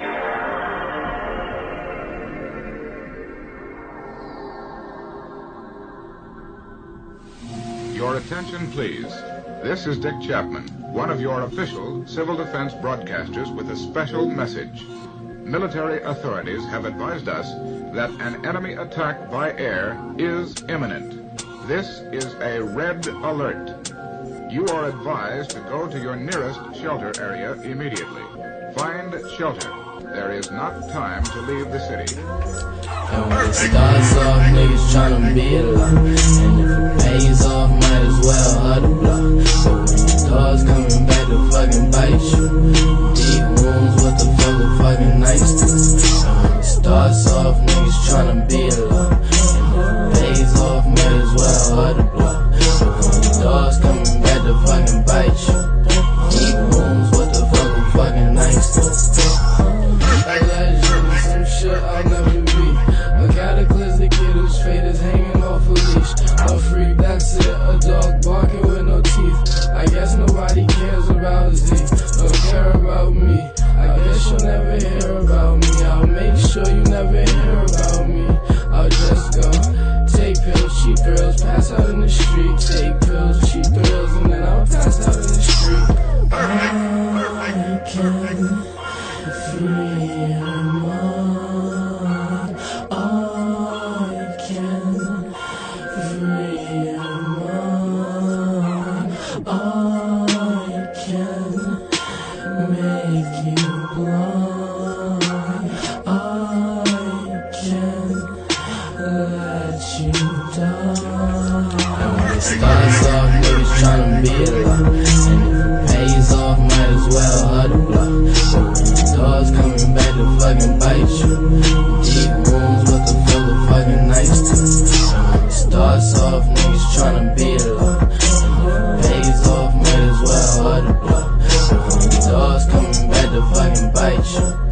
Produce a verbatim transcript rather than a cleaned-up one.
Your attention, please. This is Dick Chapman, one of your official civil defense broadcasters with a special message. Military authorities have advised us that an enemy attack by air is imminent. This is a red alert. You are advised to go to your nearest shelter area immediately. Find shelter. There is not time to leave the city. And when it starts off, niggas tryna be alone. And if it pays off, might as well hug the block. But when the stars coming back to fucking bite you, deep wounds, what the fuck a fucking nice do? And when it starts off, niggas tryna be alone. And if it pays off, might as well hug the block. But when the stars coming back to fucking bite you, deep wounds, what the fuck a fucking nice do? A legend, some shit I'll never be. A cataclysmic kid whose fate is hanging off a leash. A freak, that's it, a dog barking with no teeth. I guess nobody cares about Z, don't care about me. I guess you'll never hear about me. I'll make sure you never hear about me. I'll just go take pills, cheap girls, pass out in the street. Take pills, cheap girls, and then I'll pass out in the street. I can free your mind. I can free your mind. I can make you blind. I can let you die. And when it starts off, niggas tryna be alone. And if it pays off, might as well hug the block. But when the stars coming back to fucking bite you, deep wounds, what the fuck a fucking nice do? And when it starts off, niggas tryna be alone. And if it pays off, might as well hug the block. But when the stars coming back to fucking bite you,